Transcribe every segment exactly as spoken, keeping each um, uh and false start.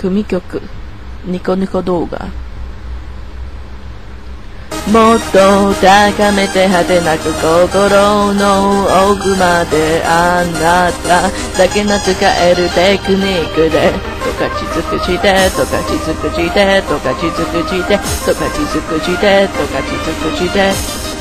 組曲ニコニコ動画。もっと高めて果てなく心の奥まであなただけの使えるテクニックでとかちつくしてとかちつくしてとかちつくしてとかちつくしてとかちつくして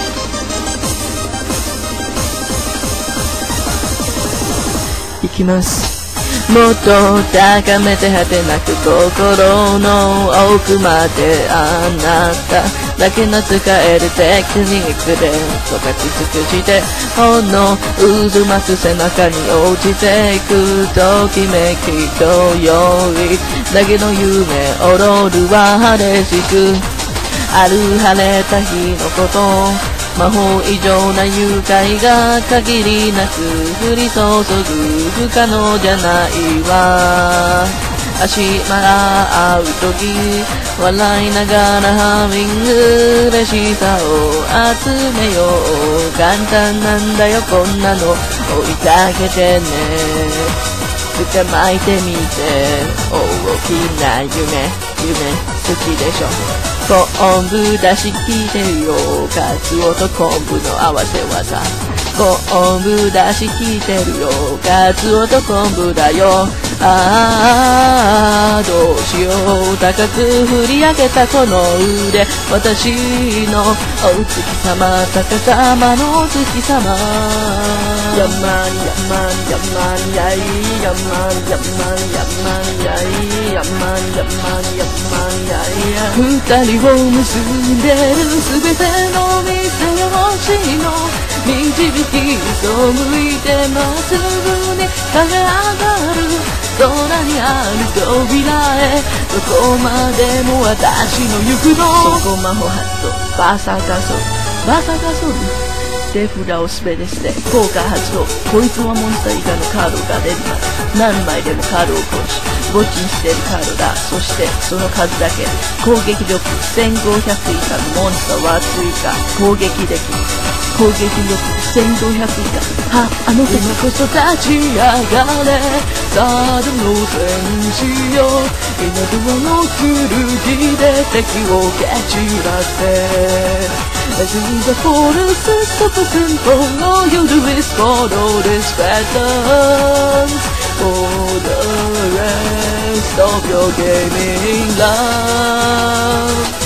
いきます。もっと高めて果てなく心の奥まであなただけの使えるテクニックでとかちつくしてほんの渦巻く背中に落ちていくときめきとよいだけの夢踊るは激しくある晴れた日のこと魔法以上な愉快が限りなく降り注ぐ不可能じゃないわ足まうとき笑いながらハミング嬉しさを集めよう簡単なんだよこんなの追いかけてね捕まえてみて大きな夢夢好きでしょ昆布だし効いてるよカツオと昆布の合わせ技昆布だし効いてるよカツオと昆布だよああどうしよう高く振り上げたこの腕私のお月様高さまの月様ヤマンヤマンヤマンヤイヤマンヤマンヤマンヤイヤマンヤマンヤマンヤイ二人を結んでるすべての店星の導き背いてまっすぐに駆け上がる空にある扉へどこまでも私の行くのそこ魔法ハットバーサーカーソルバーサーカーソル手札を滑り捨て効果発動こいつはモンスター以下のカードが出るまで何枚でもカードを殺し墓地にしているカードだそしてその数だけ攻撃力せんごひゃく以下のモンスターは追加攻撃できる攻撃力せんごひゃく以下はあの手にこそ立ち上がれサードの戦士よ稲妻の剣で敵を蹴散らせAs in the forest of the simple, all you do is follow this pattern for the rest of your gaming life.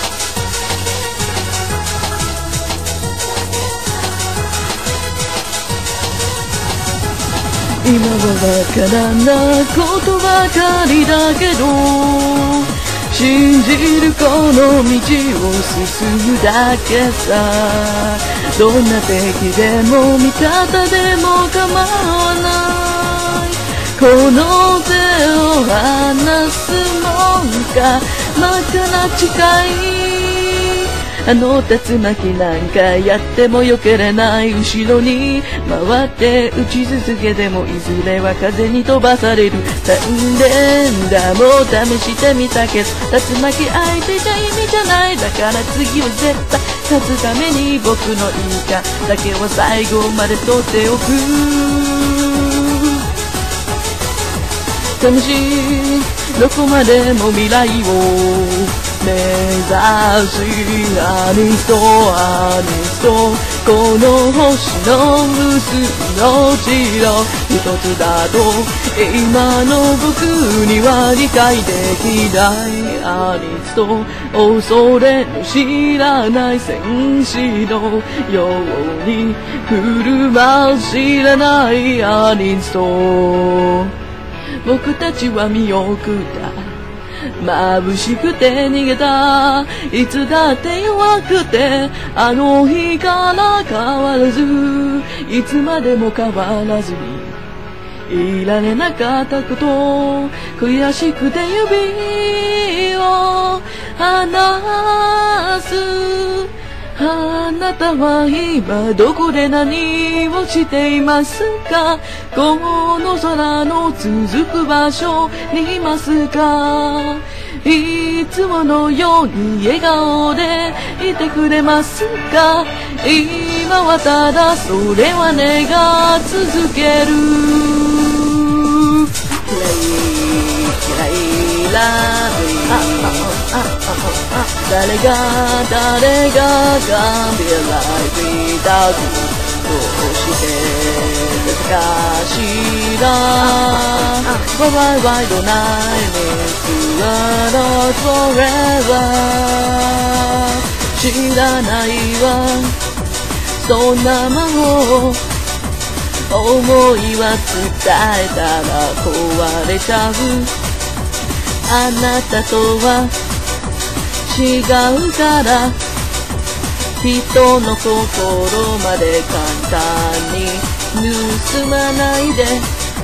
今はわからないことばかりだけど信じるこの道を進むだけさどんな敵でも味方でも構わないこの手を離すもんか真っ赤な誓いあの竜巻なんかやってもよけれない後ろに回って打ち続けてもいずれは風に飛ばされるサンレンダーも試してみたけど竜巻相手じゃ意味じゃないだから次は絶対勝つために僕のいいかだけは最後まで取っておく楽しいどこまでも未来を目指しアニストアニストこの星の無数の地の一つだと今の僕には理解できないアニスト恐れの知らない戦士のように振る舞う知らないアニスト僕たちは見送った眩しくて逃げたいつだって弱くてあの日から変わらずいつまでも変わらずにいられなかったこと悔しくて指を離すあなたは今どこで何をしていますかこの空の続く場所にいますかいつものように笑顔でいてくれますか今はただそれは願続けるキライキライラビー誰が誰ががんびらいだどうしてですかしら Why why don't I miss you forever 知らないわそんな魔法思いは伝えたら壊れちゃうあなたとは違うから人の心まで簡単に盗まないで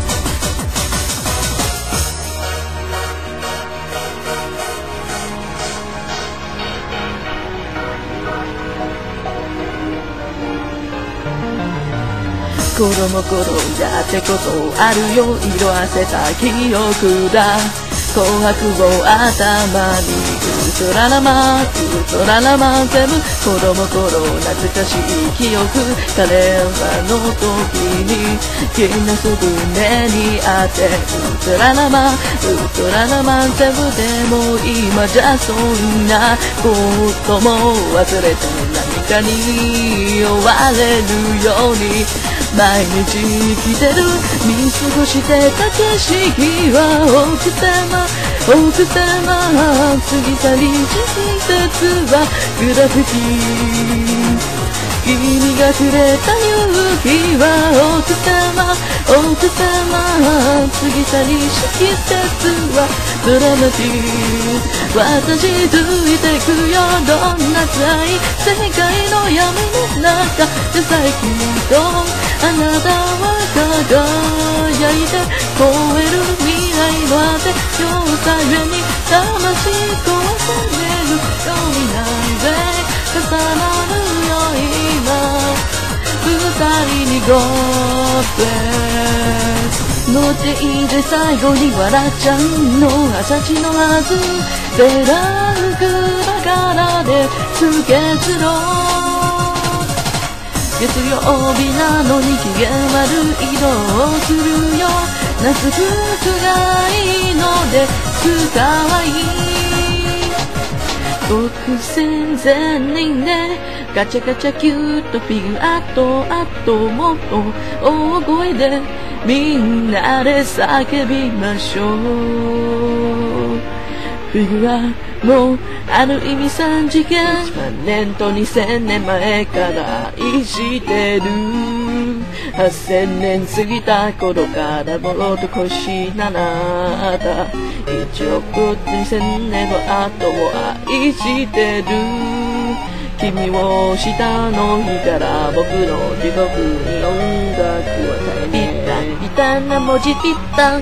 子供頃やってことあるよ色あせた記憶だ紅白を頭にウルトララマンウルトララマン全部子供頃懐かしい記憶彼らの時に銀のすぐ目にあってウルトララマンウルトララマン全部でも今じゃそんなことも忘れて何かに追われるように毎日生きてる見過ごしてた景色は奥様奥様過ぎ去り季節はグラフィティ君がくれた勇気は奥様奥様過ぎ去り季節はドラマティー私ついてくよどんな辛い世界の闇の中でさえきっとあなたは輝いて超える未来までよさゆえに魂壊されるようにないで重なるよ今二人にゴープレスの手で最後に笑っちゃうのは幸のはずセラフクだからです結論月曜日なのに機嫌悪い色をするよ夏服がいいのでかわいい僕戦前にねガチャガチャキュートフィギュアとあともっと大声でみんなで叫びましょうフィギュアもうある意味さん次元いちまんねんとにせんねんまえから愛してるはっせんねん過ぎた頃からもっと腰ななたいちおくにせんねんの後も愛してる君を下の日から僕の地獄に音楽を与えピッタンピタンな文字ピッタン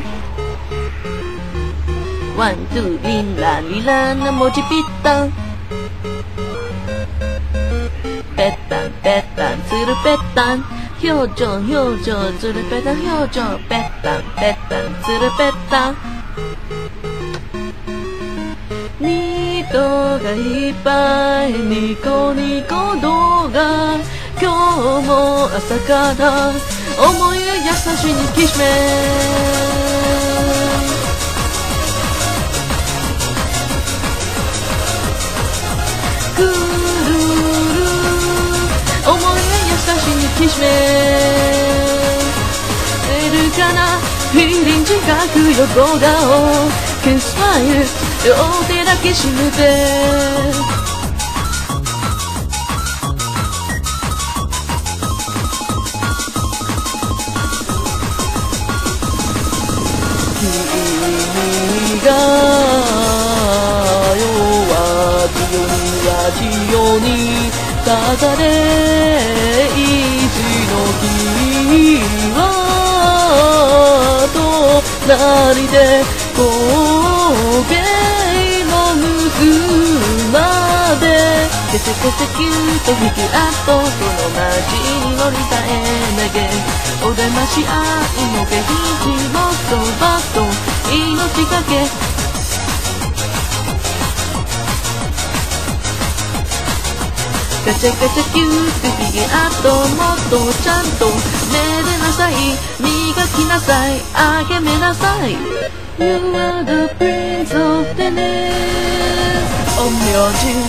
ワン、ツー、リンラリラな文字ピッタンペッタンペッタンツルペッタン表情表情ツルペッタン表情ペッタンペッタンツルペッタンニートがいっぱいニコニコ動画今日も朝から思い優しにきしめくるる思いや優しにきしめるかなフィーリング近く横顔キスマイル両手だけ締めて君が弱強にラジオにただでいつの君は隣で光景のむくまでケセケセキュート引きあっとこの街に乗りたえなげお出まし愛のベヒジもそばと命かけガチャカチャキュー不機嫌あともっとちゃんとめでなさい磨きなさい励めなさい You are the prince of tennis 陰陽師